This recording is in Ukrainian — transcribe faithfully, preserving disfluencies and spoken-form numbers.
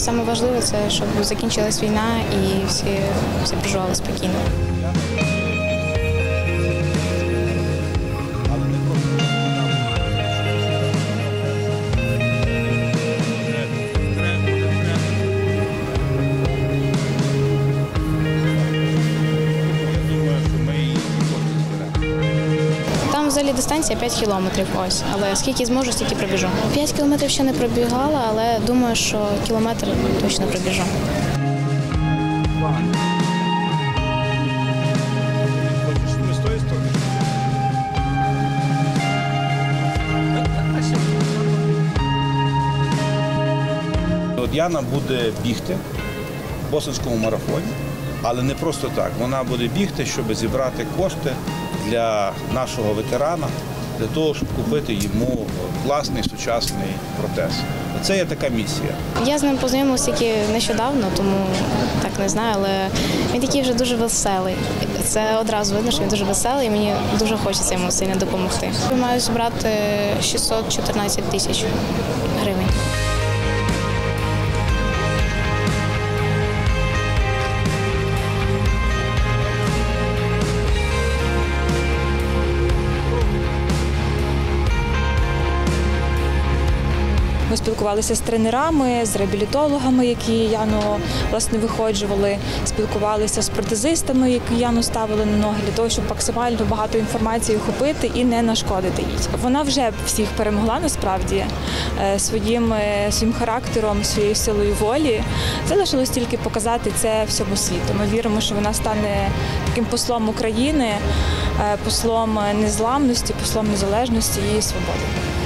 Саме важливе це, щоб закінчилась війна і всі, всі проживали спокійно. Там взагалі дистанція п'ять кілометрів, ось, але скільки зможу, стільки пробіжу. п'ять кілометрів ще не пробігала, але думаю, що кілометр точно пробіжу. Яна буде бігти в бостонському марафоні, але не просто так. Вона буде бігти, щоб зібрати кошти для нашого ветерана, для того, щоб купити йому класний сучасний протез. Це є така місія. Я з ним познайомилася тільки нещодавно, тому так не знаю, але він такий вже дуже веселий. Це одразу видно, що він дуже веселий і мені дуже хочеться йому сильно допомогти. Я маю збирати шістсот чотирнадцять тисяч гривень. Ми спілкувалися з тренерами, з реабілітологами, які Яну власне виходжували, спілкувалися з протезистами, які Яну ставили на ноги, для того, щоб максимально багато інформації охопити і не нашкодити їй. Вона вже всіх перемогла насправді своїм, своїм характером, своєю силою волі. Залишилось тільки показати це всьому світу. Ми віримо, що вона стане таким послом України, послом незламності, послом незалежності і свободи.